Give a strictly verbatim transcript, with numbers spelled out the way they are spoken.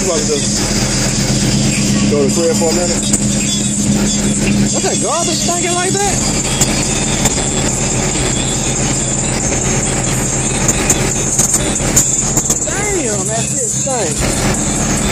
you about to do? Go to the crib for a minute? What's that garbage stinking like that? Damn, that shit stinks.